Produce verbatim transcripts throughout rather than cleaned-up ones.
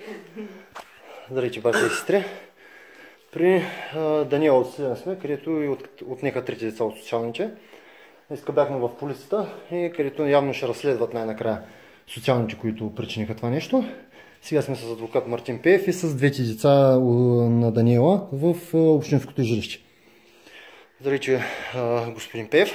Здравейте, братя и сестри. При а, Даниела от Сливен сме, където и от, отнеха трите деца от социалните. Днеска бяхме в полицията и където явно ще разследват най-накрая социалните, които причиниха това нещо. Сега сме с адвокат Мартин Пеев и с двете деца на Даниела в общинското жилище. Здравейте, господин Пеев.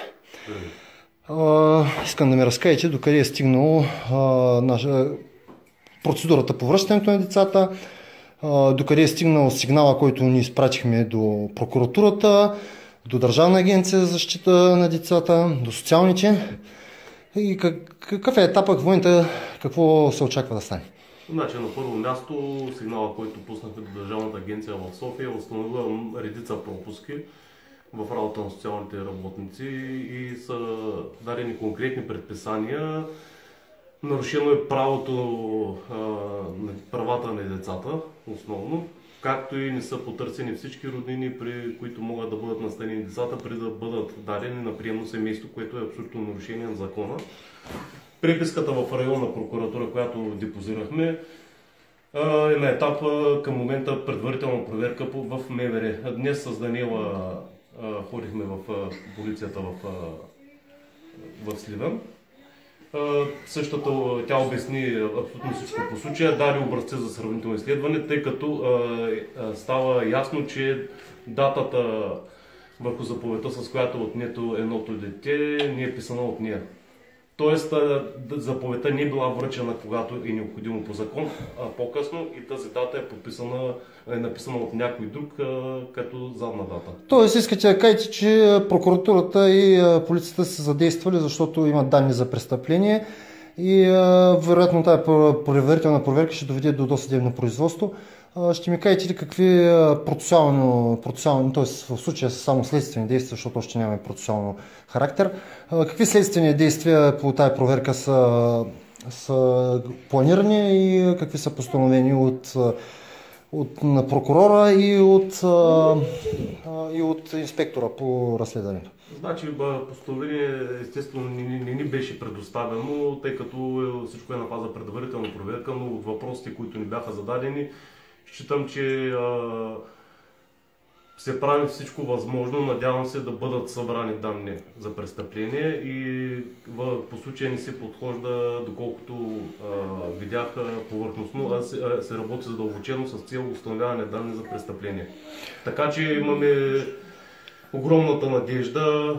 А, искам да ми разкажете докъде е стигнало а, наша, процедурата по връщането на децата, а, докъде е стигнал сигнала, който ни изпратихме до прокуратурата, до Държавна агенция за защита на децата, до социалните. И как, какъв е етапът в момента, какво се очаква да стане? Значи, на първо място сигнала, който пуснахме до Държавната агенция в София, установила редица пропуски в работа на социалните работници и са дадени конкретни предписания. Нарушено е правото, правата на децата, основно, както и не са потърсени всички роднини, при които могат да бъдат настанени децата, преди да бъдат дадени на приемно семейство, което е абсолютно нарушение на закона. Преписката в районна прокуратура, която депозирахме, е на етап към момента предварителна проверка в МВР. Днес с Даниела ходихме в полицията в, в Сливен. Същата тя обясни абсолютно всичко по случая, даде образци за сравнително изследване, тъй като става ясно, че датата върху заповедта, с която е отнето едното дете, не е писана от нея. Тоест, заповедта не е била връчена, когато е необходимо по закон, а по-късно и тази дата е подписана, е написана от някой друг като задна дата. Тоест, искате да кажете, че прокуратурата и полицията са задействали, защото имат данни за престъпление и вероятно тази предварителна проверка ще доведе до досъдебно производство. Ще ми кажете ли какви процесуално, процесуално, т.е. в случая са само следствени действия, защото още нямаме процесуално характер, какви следствени действия по тази проверка са, са планирани и какви са постановени от, от на прокурора и от, и от инспектора по разследването? Значи, постановление естествено не, не, не ни беше предоставено, тъй като всичко е на фаза предварителна проверка, но от въпросите, които ни бяха зададени, считам, че а, се прави всичко възможно, надявам се да бъдат събрани данни за престъпление и в, по случая не се подхожда, доколкото а, видях повърхностно, а се, а се работи задълбочено с цел установяване данни за престъпление. Така че имаме огромната надежда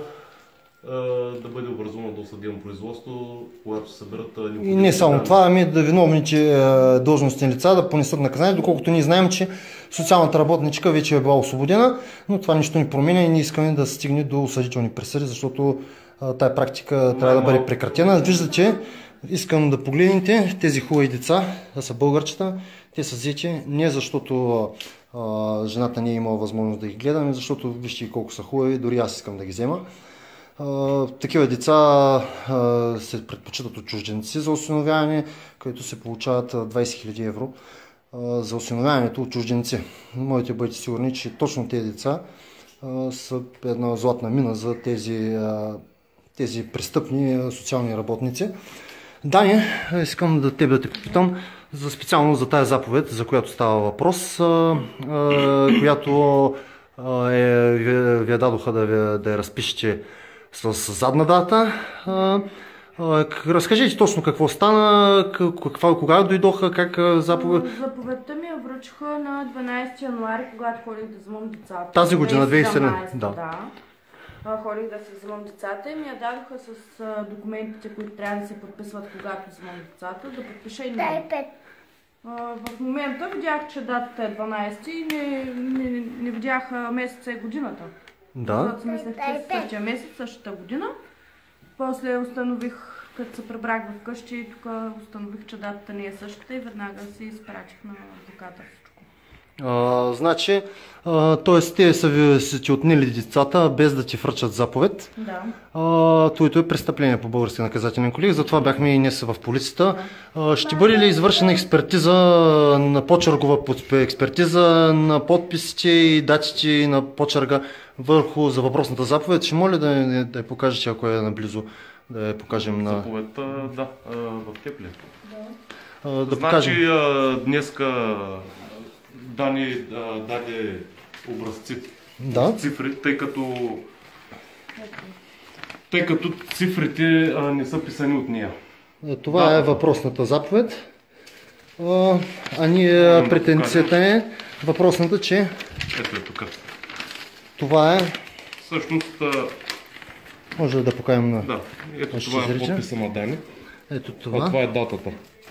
да бъде образувано досъдебно производство, когато се съберат необходимите. И не само това, ами да виновните длъжностни лица да понесат наказание, доколкото ние знаем, че социалната работничка вече е била освободена, но това нищо не променя и ние искаме да се стигне до осъдителни присъди, защото тая практика трябва да бъде прекратена. Виждате, искам да погледнете тези хубави деца, да са българчета, те са взети не защото а, жената не е имала възможност да ги гледаме, защото вижте колко са хубави, дори аз искам да ги взема. Uh, такива деца uh, се предпочитат от чужденци за осиновяване, където се получават двайсет хиляди евро uh, за осиновяването от чужденци. Можете да бъдете сигурни, че точно тези деца uh, са една златна мина за тези, uh, тези престъпни uh, социални работници. Дани, искам да тебе да те попитам за специално за тази заповед, за която става въпрос, uh, uh, която uh, е, ви, ви я дадоха да, ви, да я разпишете с задна дата. Разкажете точно какво стана, каква, кога дойдоха, как заповед... Заповедта ми я връчиха на дванайсети януари, когато ходих да вземам децата. Тази година, две хиляди и седемнадесета. Да. да. Ходих да се вземам децата и ми я дадоха с документите, които трябва да се подписват, когато вземам децата, да подпиша и не. В момента видях, че датата е дванайсети и не, не, не, не видях месеца и годината. Да. Аз мислех, че същия месец, същата година. После установих, като се прибрах вкъщи, тук установих, че датата не е същата и веднага се изпратих на адвоката всичко. А, значи, т.е. те са ви са ти отнели децата без да ти връчат заповед. Да. Това е престъпление по български наказателен кодекс, затова бяхме и днес в полицията. Да. Ще бъде ли извършена експертиза на почергова експертиза на подписите и датите на почерга върху за въпросната заповед? Ще моля да, да я покажете, ако е наблизо, да я покажем на... Заповедта, да, в Кепле. Да. да значи, покажем. Значи днеска Дани даде образци, да. цифри, тъй като, тъй като цифрите а, не са писани от нея. Това да. е въпросната заповед. А, а ние претенцията е въпросната, че ето е тук. Това е... Всъщност... Може да покажем на... Да, ето това е подписа на Дани. Ето това. А това е датата.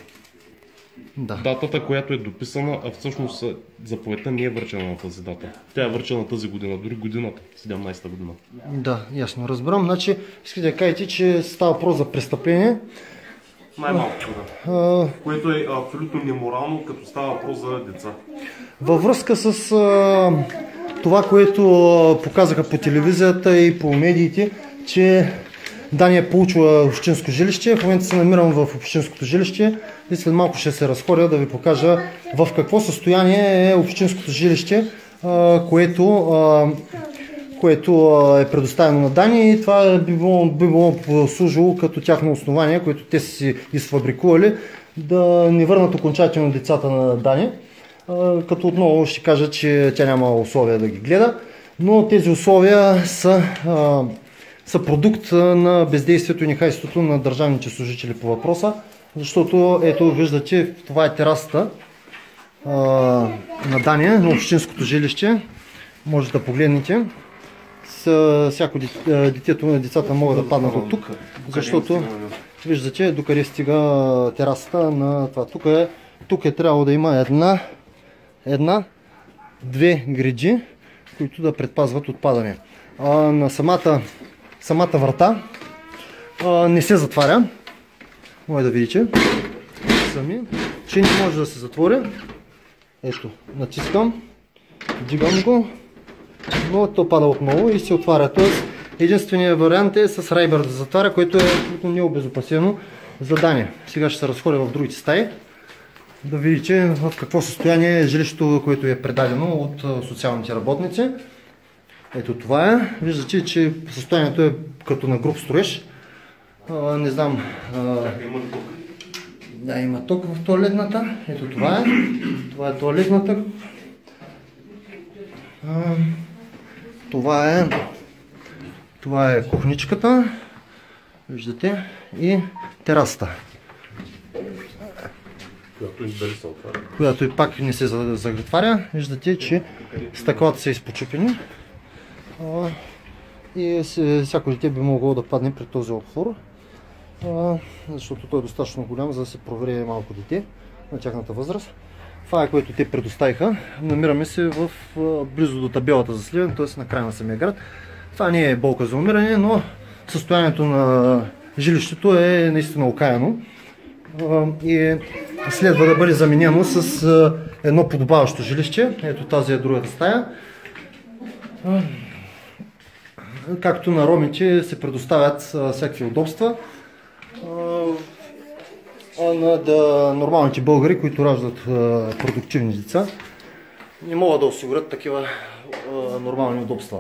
Да. Датата, която е дописана, а всъщност заповедта не е връчена на тази дата. Тя е връчена тази година, дори годината, седемнайсета година. Да, ясно, разбирам. Значи, искате да кажете, че става въпрос за престъпление. Най-малко, да. А... Което е абсолютно неморално, като става въпрос за деца. Във връзка с а, това, което показаха по телевизията и по медиите, че Дани е получила общинско жилище. В момента се намирам в общинското жилище и след малко ще се разходя да ви покажа в какво състояние е общинското жилище, а, което, а, което е предоставено на Дани, и това би било, би било послужило като тяхно основание, което те си изфабрикували, да не върнат окончателно децата на Дани. А, като отново ще кажа, че тя няма условия да ги гледа, но тези условия са... А, са продукт на бездействието и нехайството на държавните служители по въпроса, защото ето виждате, това е терасата а, на Дания, на общинското жилище. Може да погледнете. С, всяко детето на децата могат да паднат от тук, защото виждате докъде стига терасата на това. Тук е, тук е трябвало да има една, една, две греди, които да предпазват от падане. А, на самата Самата врата а, не се затваря. Може да видите сами, че не може да се затвори. Ето, натискам, дигам го, но то пада отново и се отваря. Тоест, единственият вариант е с райбер да затваря, което е необезопасено за Дани. Сега ще се разходя в другите стаи, да видите в какво състояние е жилището, което е предадено от социалните работници. Ето това е. Виждате, че състоянието е като на груб строеж. А, не знам. А... Да, има ток в тоалетната. Ето това е. Това е тоалетната. А, това е. Това е кухничката. Виждате. И терасата. Която издали се отваря. Която и пак не се затваря. Виждате, че стъклата са изпочупени. А, и всяко дете би могло да падне при този отвор, а, защото той е достатъчно голям, за да се провери малко дете на тяхната възраст. Това е, което те предоставиха. Намираме се в, близо до табелата за Сливен, т.е. на края на самия град. Това не е болка за умиране, но състоянието на жилището е наистина окаяно и следва да бъде заменено с едно подобаващо жилище. Ето тази е другата стая. Както на ромите се предоставят а, всякакви удобства, а, а на да, нормалните българи, които раждат а, продуктивни деца, не могат да осигурят такива а, нормални удобства.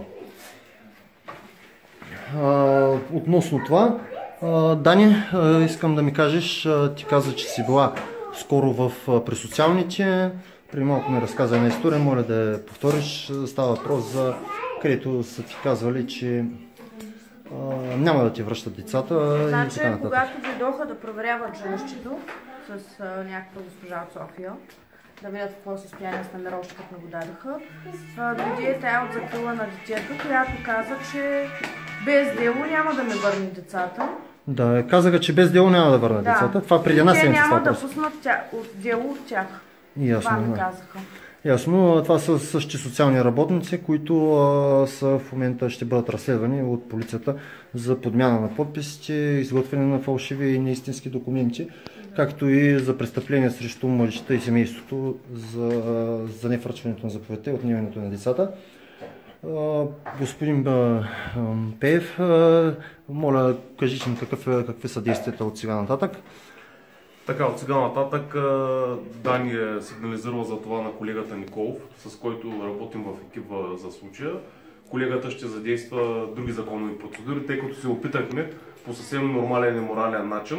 А, относно това, а, Дани, а, искам да ми кажеш, а, ти каза, че си била скоро в, а, при социалните, преди малко ми разказа една история, моля да я повториш. Става въпрос за където са ти казвали, че а, няма да ти връщат децата. Значи, и така нататък. когато дойдоха да проверяват жилището с а, някаква госпожа от София, да видят в какво състояние се намира още като не го дадаха, дойде тя от закрила на детето, която каза, че без дело няма да ме върне децата. Да, казаха, че без дело няма да върна да. децата. Това преди една седмица. Те няма да пуснат тя, от дело от тях. Ясно, това ми да. казаха. Ясно, това са същи социални работници, които а, са в момента ще бъдат разследвани от полицията за подмяна на подписите, изготвяне на фалшиви и неистински документи, както и за престъпления срещу младежта и семейството за, за невръчването на заповедта и отнемането на децата. А, господин а, Пеев, а, моля, кажите ми какъв е, какви са действията от сега нататък. Така, от сега нататък Дани е сигнализирал за това на колегата Николов, с който работим в екипа за случая. Колегата ще задейства други законови процедури, тъй като се опитахме по съвсем нормален и морален начин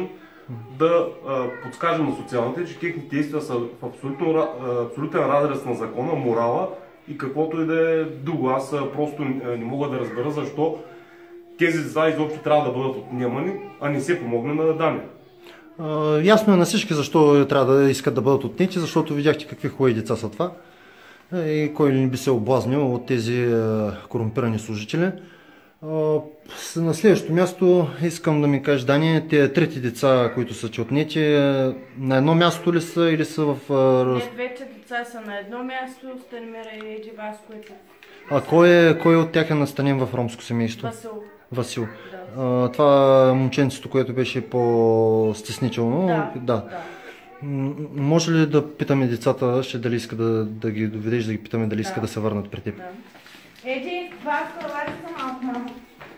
да а, подскажем на социалните, че техните действия са в абсолютно, а, абсолютен разрез на закона, морала и каквото и да е друго. Аз а, просто не, не мога да разбера защо тези деца изобщо трябва да бъдат отнемани, а не се помогне на Дани. Uh, ясно е на всички защо трябва да искат да бъдат отнети, защото видяхте какви хубави деца са това. И кой ли не би се облазнил от тези uh, корумпирани служители. Uh, на следващото място искам да ми кажеш, Дани, тези трети деца, които са ти отнети, на едно място ли са или са в... Uh, Не, двете деца са на едно място, Станимира и Еди Васко. А кой, е, кой от тях е настанен в ромско семейство? Васил. Васил. Да. А, това момченцето, което беше по-стеснително. Да, да. да. Може ли да питаме децата, ще дали иска да, да ги доведеш, да ги питаме дали да. иска да се върнат при теб? Да. Еди, Васко, елате са малко, мамо.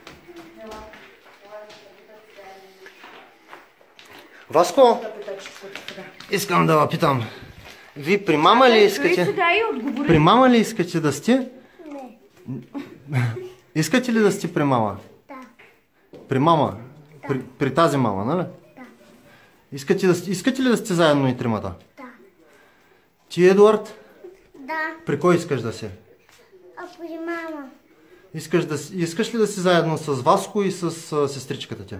Васко, искам да ви питам. Вие при мама ли искате? При мама ли искате да сте? Не. Искате ли да сте при мама? Да. При мама? Да. При, при тази мама, нали? Да. Искате, да, искате ли да сте заедно и тримата? Да. Ти, Едуард? Да. При кой искаш да си? А при мама? Искаш, да, искаш ли да си заедно с Васко и с а, сестричката ти? Да.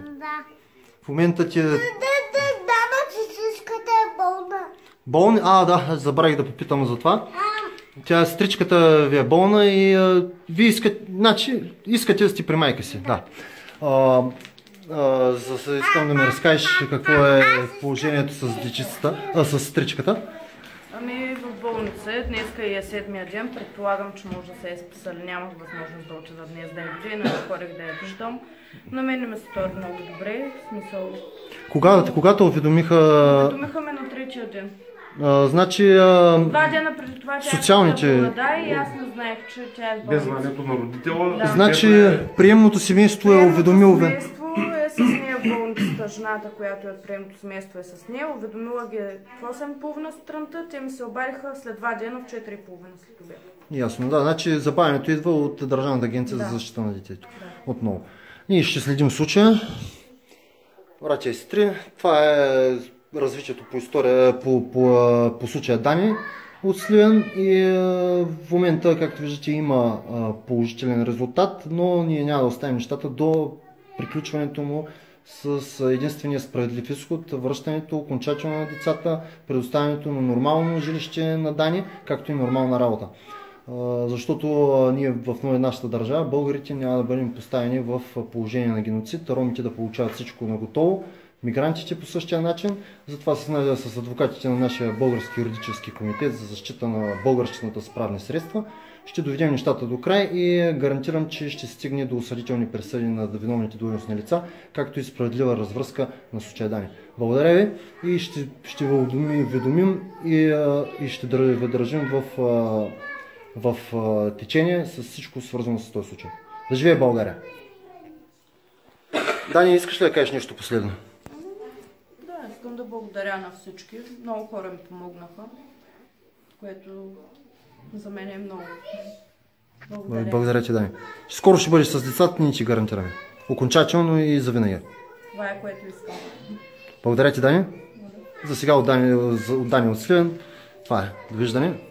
В момента ти... Да, да, да, да, но сестричката е болна. Болни? А, да, забравих да попитам за това. Тя, сестричката ви е болна и а, вие искате, значи, искате да сте при майка си, да. А, а, за, искам да ми разкажеш какво е положението с дечицата, а, с сестричката. Ами в болница, днеска и е седмия ден, предполагам, че може да се е списали, нямах възможност да отида днес да я видя, не ходих да я виждам. На мен не ме се стори много добре, в смисъл... Кога, когато уведомиха... Уведомиха ме на третия ден. А, значи... А... Два дена преди това тя социалните... е да, и аз не знаех, че тя е в болница. Без знанието на родителя... Да. Значи приемното семейство е уведомило... Приемното семейство е с нея в болницата, жената, която е от приемното семейство е с нея. Уведомила ги в осем и половина сутринта, те ми се обадиха след два дена в четири и половина след обяд. Ясно, да. Значи забавянето идва от Държавната агенция да. за защита на детето. Да. Отново. Ние ще следим случая. Братя и сестри, това е развитието по история, по, по, по случая Дани от Сливен и в момента, както виждате, има положителен резултат, но ние няма да оставим нещата до приключването му с единствения справедлив изход, връщането окончателно на децата, предоставянето на нормално жилище на Дани, както и нормална работа. Защото ние в нашата държава, българите, няма да бъдем поставени в положение на геноцид, ромите да получават всичко наготово, мигрантите по същия начин. Затова с, с адвокатите на нашия български юридически комитет за защита на българщината с правни средства ще доведем нещата до край и гарантирам, че ще стигне до осъдителни присъди на виновните длъжностни лица, както и справедлива развръзка на случая Дани. Благодаря ви и ще, ще ви уведомим и, и ще ви държим в, в, в течение с всичко свързано с този случай. Да живее България! Дани, искаш ли да кажеш нещо последно? Да, искам да благодаря на всички. Много хора ми помогнаха, което за мен е много. Благодаря. Благодаря ти, Дани. Скоро ще бъдеш с децата, ние ти гарантираме. Окончателно и завинаги. Това е, което искам. Благодаря ти, Дани. За сега от Дани от, Дани от Сливен. Това е. Довиждане.